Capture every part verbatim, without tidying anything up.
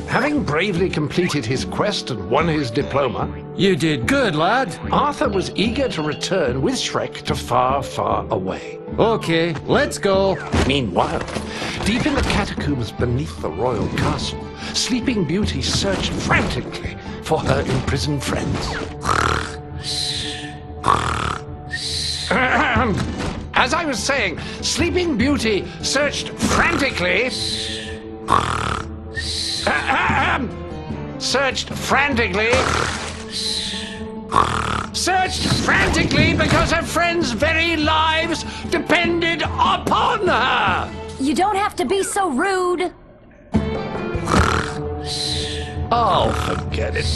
Having bravely completed his quest and won his diploma, You did good, lad. Arthur was eager to return with Shrek to far, far away. Okay, let's go. Meanwhile, deep in the catacombs beneath the royal castle, Sleeping Beauty searched frantically for her imprisoned friends. As I was saying, Sleeping Beauty searched frantically... Searched frantically... Searched frantically because her friends' very lives depended upon her! You don't have to be so rude. Oh, forget it.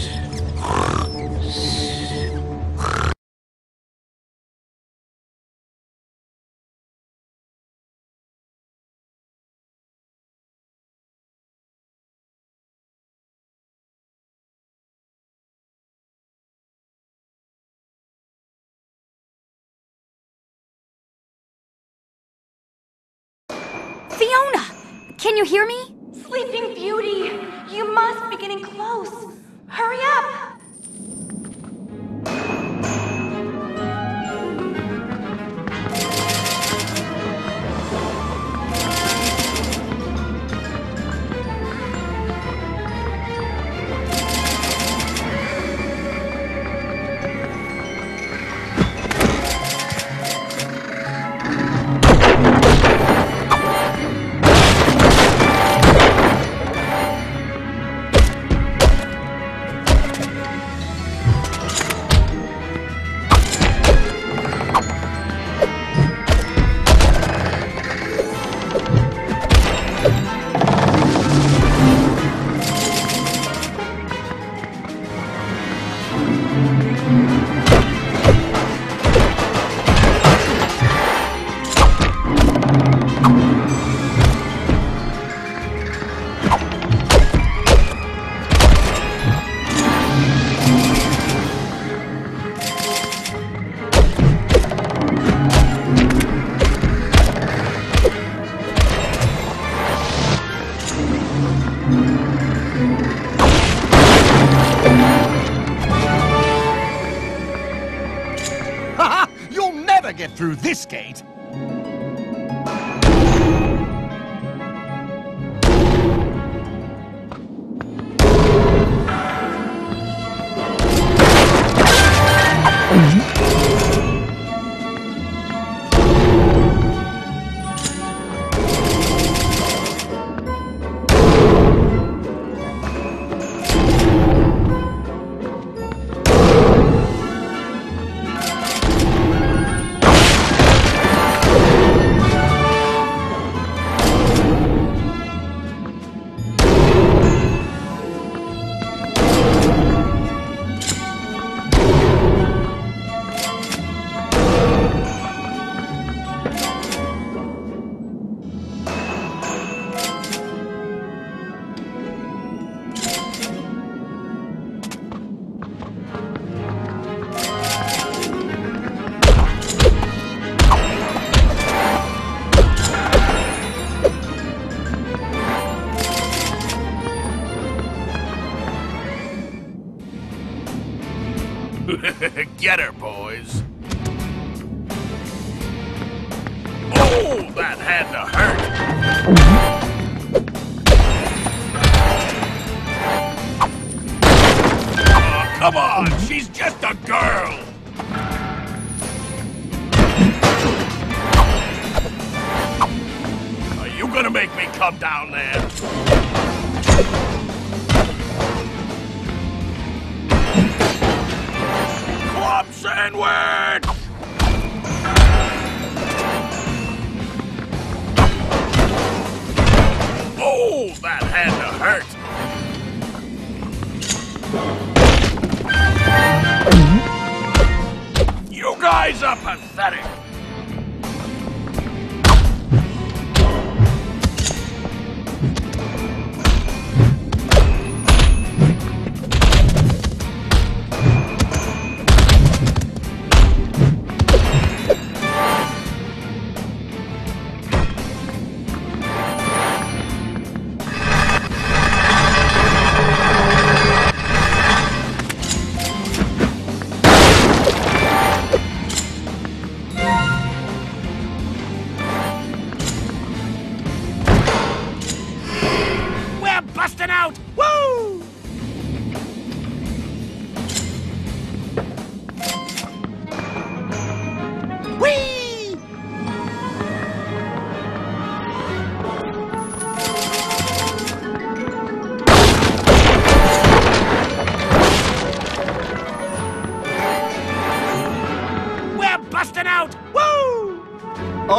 Fiona, can you hear me? Sleeping Beauty, you must be getting close. Hurry up! Get through this gate. Get her, boys. Oh, that had to hurt. Oh, come on, she's just a girl. Are you gonna make me come down there? Sandwich! Oh, that had to hurt. You guys are pathetic.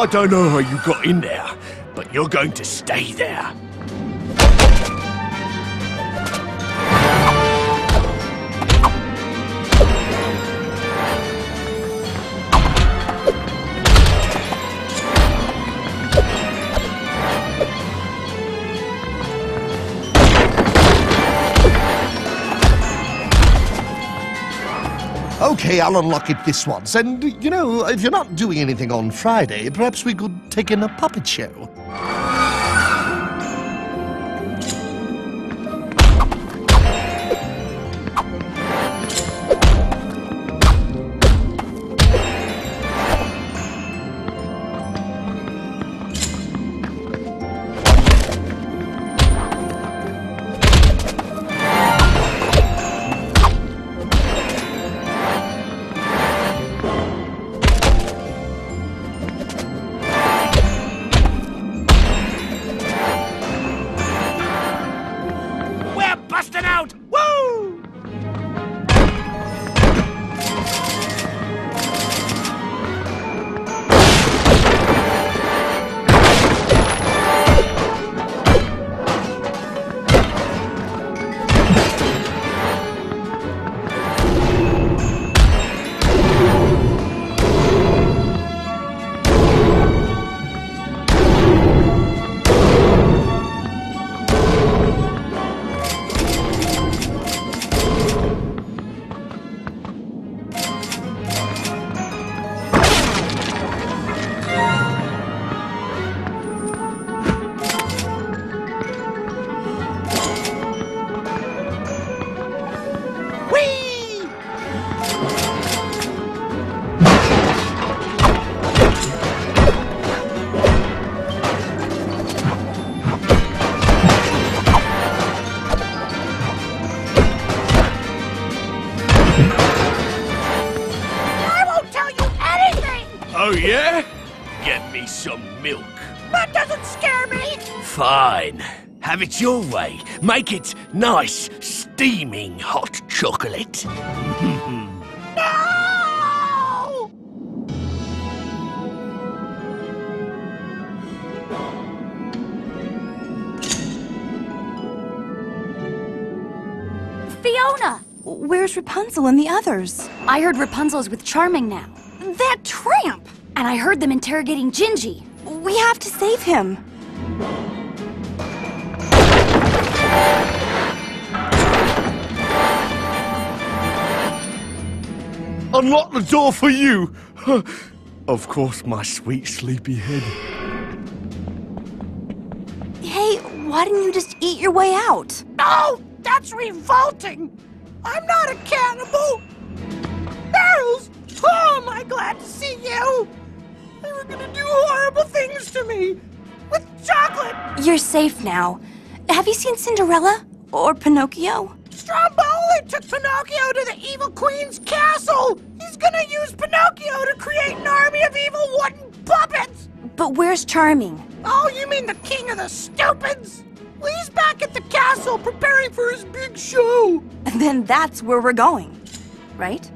I don't know how you got in there, but you're going to stay there. Okay, I'll unlock it this once. And, you know, if you're not doing anything on Friday, perhaps we could take in a puppet show. Busting out! Woo! Oh, yeah? Get me some milk. That doesn't scare me! Fine. Have it your way. Make it nice, steaming hot chocolate. No! Fiona! Where's Rapunzel and the others? I heard Rapunzel's with Charming now. That tramp! And I heard them interrogating Gingy. We have to save him. Unlock the door for you! Of course, my sweet sleepyhead. Hey, why didn't you just eat your way out? No! That's revolting! I'm not a cannibal! Barrels! Oh, am I glad to see you! They were gonna do horrible things to me! With chocolate! You're safe now. Have you seen Cinderella? Or Pinocchio? Stromboli took Pinocchio to the evil queen's castle! He's gonna use Pinocchio to create an army of evil wooden puppets! But where's Charming? Oh, you mean the king of the stupids? Well, he's back at the castle preparing for his big show! And then that's where we're going, right?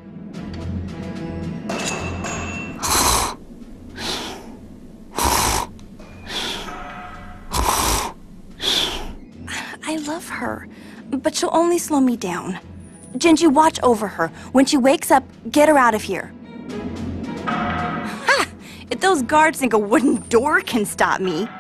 I love her, but she'll only slow me down. Gingy, watch over her. When she wakes up, get her out of here. Ha! If those guards think a wooden door can stop me,